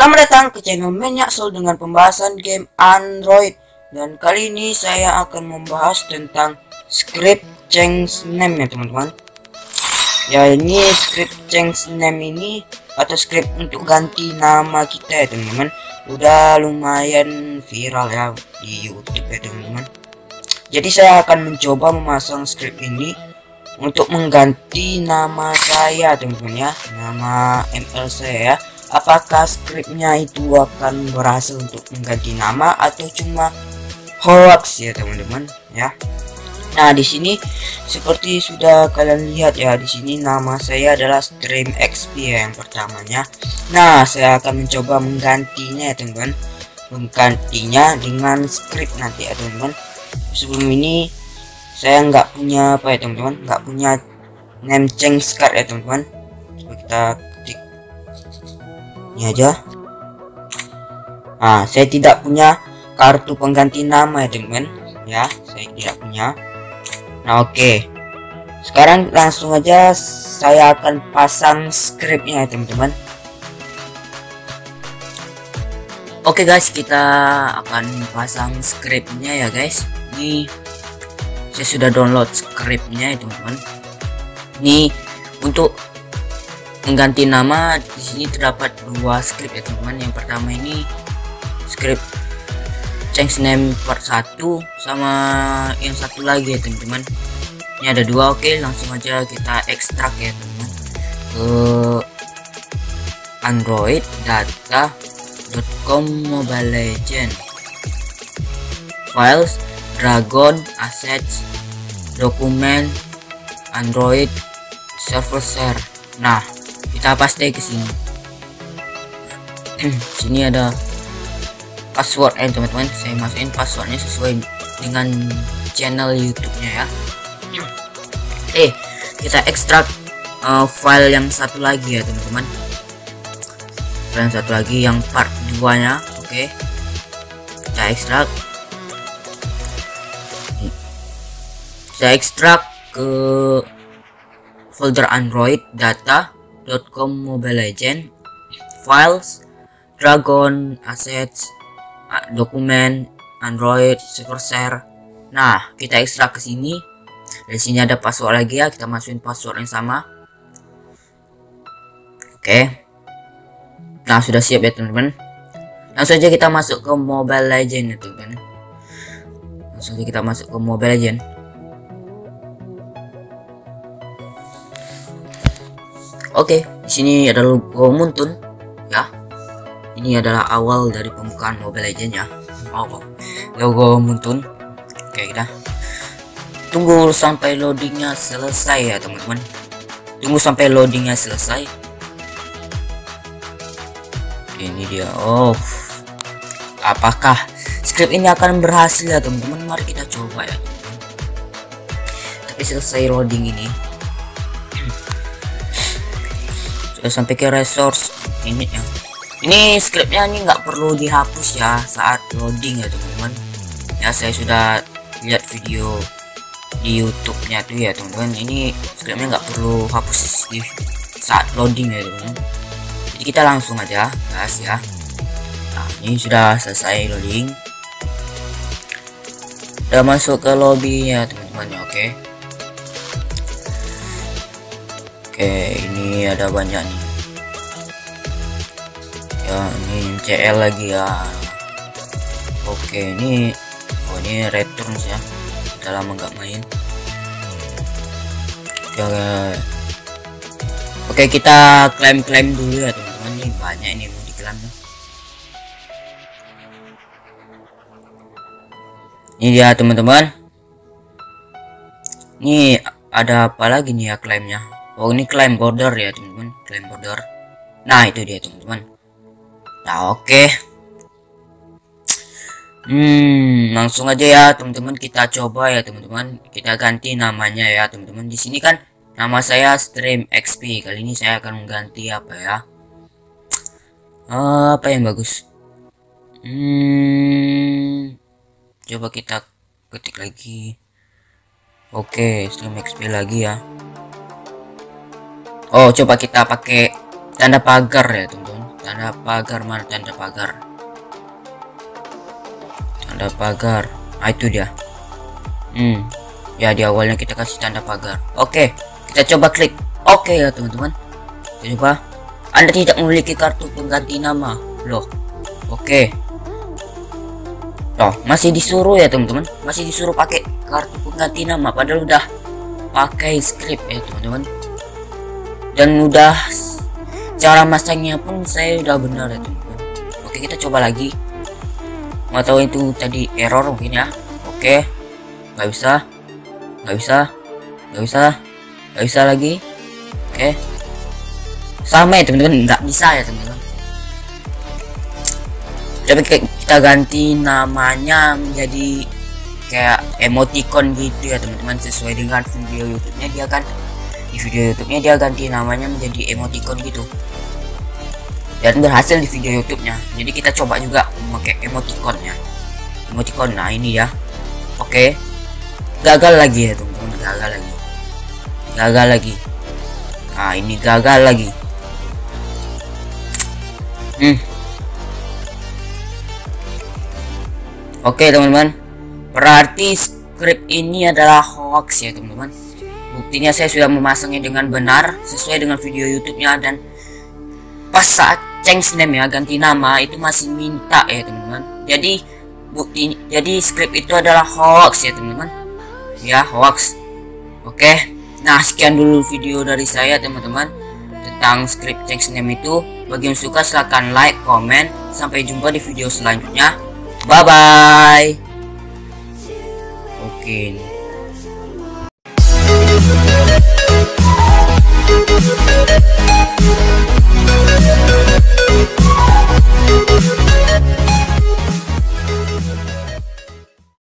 Selamat datang ke channel Menyaksol dengan pembahasan game Android. Dan kali ini saya akan membahas tentang script change name ya teman-teman. Ya, ini script change name ini atau script untuk ganti nama kita ya teman-teman, udah lumayan viral ya di YouTube ya teman-teman. Jadi saya akan mencoba memasang script ini untuk mengganti nama saya teman-teman ya, nama ML saya ya. Apakah scriptnya itu akan berhasil untuk mengganti nama atau cuma hoax ya teman-teman ya. Nah, di sini seperti sudah kalian lihat ya, di sini nama saya adalah Stream XP ya yang pertamanya. Nah, saya akan mencoba menggantinya ya teman-teman, menggantinya dengan script nanti ya teman-teman. Sebelum ini saya nggak punya apa ya teman-teman, nggak punya name change card ya teman-teman. Coba kita klik ini aja. Nah, saya tidak punya kartu pengganti nama ya teman-teman ya, saya tidak punya. Nah, oke. Sekarang langsung aja saya akan pasang scriptnya ya teman-teman. Oke guys, kita akan pasang scriptnya ya guys. Ini saya sudah download scriptnya ya teman-teman. Ini untuk mengganti nama, di sini terdapat dua script ya teman-teman. Yang pertama ini script change name part 1 sama yang satu lagi ya teman-teman. Ini ada dua. Oke, langsung aja kita ekstrak ya teman-teman ke Android data.com Mobile Legend, files, dragon, assets, dokumen, Android, server share. Nah, kita paste ke sini. Sini ada password teman-teman. Saya masukin passwordnya sesuai dengan channel YouTube-nya ya. Kita ekstrak file yang satu lagi ya teman-teman. File yang satu lagi yang part 2 nya. Oke, kita ekstrak. Kita ekstrak ke folder Android data.com Mobile Legend, files, dragon, assets, dokumen, Android, server share. Nah, kita ekstrak ke sini. Di sini ada password lagi ya, kita masukin password yang sama. Oke. Nah, sudah siap ya teman-teman. Langsung aja kita masuk ke Mobile Legend ya teman-teman. Langsung aja kita masuk ke Mobile Legend. Oke, di sini ada logo Muntun ya. Ini adalah awal dari pembukaan Mobile Legends ya. Logo Muntun. Oke, kita tunggu sampai loadingnya selesai ya teman-teman. Tunggu sampai loadingnya selesai. Ini dia. Oh, apakah script ini akan berhasil ya teman-teman? Mari kita coba ya teman-teman. Tapi selesai loading ini, sudah sampai ke resource ini ya. Ini scriptnya ini nggak perlu dihapus ya saat loading ya teman-teman ya. Saya sudah lihat video di YouTube-nya tuh ya teman-teman. Ini scriptnya nggak perlu hapus di saat loading ya teman-teman. Jadi kita langsung aja gas ya. Nah, ini sudah selesai loading, udah masuk ke lobby ya teman-teman ya. Oke, ini ada banyak nih ya. Ini CL lagi ya. Oke, ini ini returns ya, udah lama nggak main. Oke, kita klaim dulu ya teman-teman. Nih banyak ini mau diklaim. Ini dia teman-teman. Ini ada apa lagi nih ya klaimnya? Oh, ini claim border ya teman-teman, claim border. Nah, itu dia teman-teman. Nah, oke. Langsung aja ya teman-teman, kita coba ya teman-teman. Kita ganti namanya ya teman-teman. Di sini kan nama saya Stream XP. Kali ini saya akan mengganti apa ya? Apa yang bagus? Coba kita ketik lagi. Oke, Stream XP lagi ya. Oh, coba kita pakai tanda pagar ya teman-teman. Tanda pagar, mana tanda pagar? Tanda pagar. Ah, itu dia. Ya, di awalnya kita kasih tanda pagar. Oke, kita coba klik. Oke ya teman-teman. Kita coba. Anda tidak memiliki kartu pengganti nama. Loh. Oke. Loh, masih disuruh ya teman-teman. Masih disuruh pakai kartu pengganti nama padahal udah pakai script ya teman-teman. Dan udah cara masangnya pun saya udah benar ya teman-teman. Oke, kita coba lagi. Mau tahu itu tadi error mungkin ya. Oke, nggak bisa lagi. Oke, sama ya teman-teman, nggak bisa ya teman-teman. Tapi kita ganti namanya menjadi kayak emoticon gitu ya teman-teman, sesuai dengan video YouTube-nya dia kan. Di video YouTube-nya dia ganti namanya menjadi emoticon gitu, dan berhasil di video YouTube-nya. Jadi kita coba juga memakai emoticonnya. Emoticon, nah ini ya. Oke, gagal lagi ya teman-teman, gagal lagi. Nah ini gagal lagi. Oke teman-teman, berarti script ini adalah hoax ya teman-teman. Buktinya saya sudah memasangnya dengan benar sesuai dengan video YouTube-nya, dan pas saat change name ya, ganti nama, itu masih minta ya teman-teman. Jadi script itu adalah hoax ya teman-teman. Ya, hoax. Oke. Nah, sekian dulu video dari saya teman-teman tentang script change name itu. Bagi yang suka silahkan like, komen. Sampai jumpa di video selanjutnya. Bye bye. Oke.